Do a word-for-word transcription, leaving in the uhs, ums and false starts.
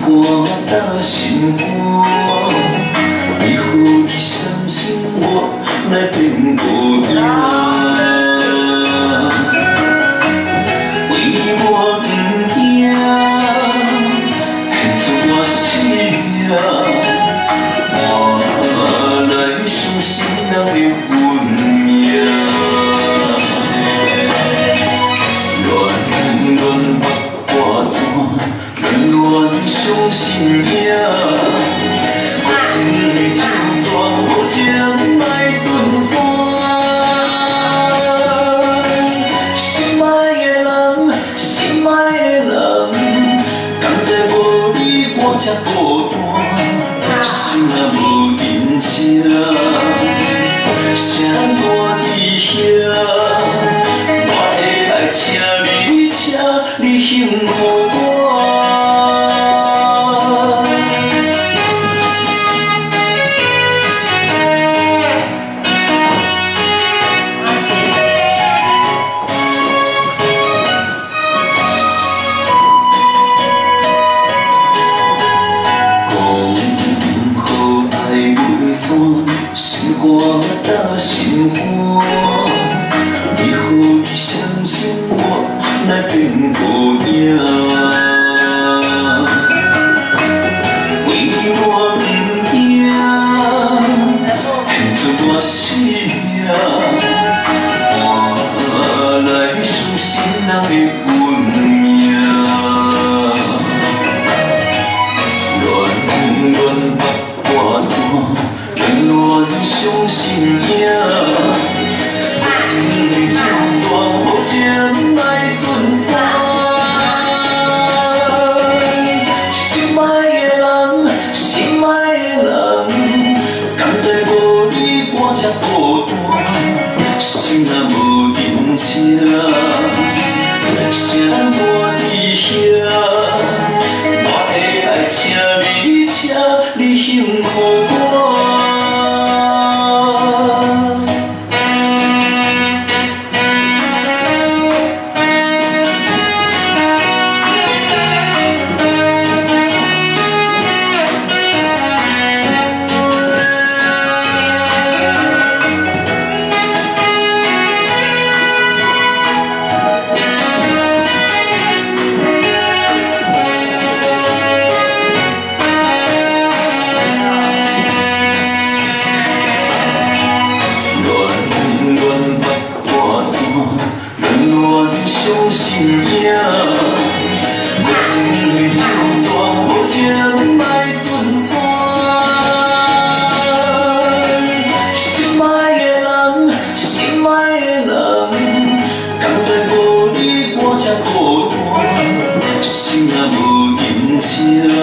歌打心肝，为何你相信我来变孤单？为我不行，献出我性命，换来伤心人的运命。恋恋八卦山。 恋伤心影，我情意就转无情来尽散。心爱的人，心爱的人，甘在无你我才孤单，心啊无人情，谁我伫遐？我会爱请你，请你幸福我。 心歌打心肝，为何你相信我来变孤影？为我不行，献出我性命，换来伤心人的运命。恋恋八卦山。 恋伤心影，我情意就转无情来尽散。心爱的人，心爱的人，甘在无你我才孤单，心啊无人情，谁我伫遐？我会爱请你，请你幸福我。 伤心影，我情意就转无情来尽散。心爱的人，心爱的人，甘在无你我才孤单，心啊无人情。